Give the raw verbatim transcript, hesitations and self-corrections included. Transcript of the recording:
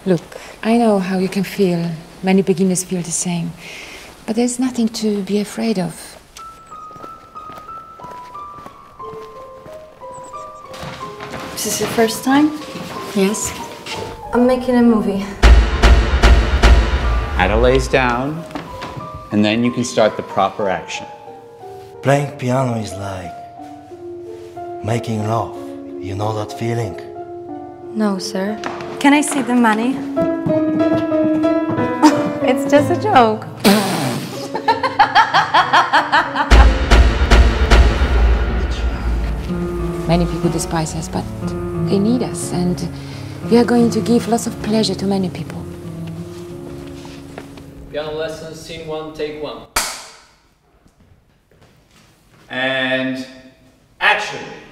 Look, I know how you can feel. Many beginners feel the same. But there's nothing to be afraid of. Is this your first time? Yes. I'm making a movie. Ada lays down, and then you can start the proper action. Playing piano is like making love. You know that feeling? No, sir. Can I see the money? It's just a joke. Many people despise us, but they need us, and we are going to give lots of pleasure to many people. Piano lessons, scene one, take one. And action!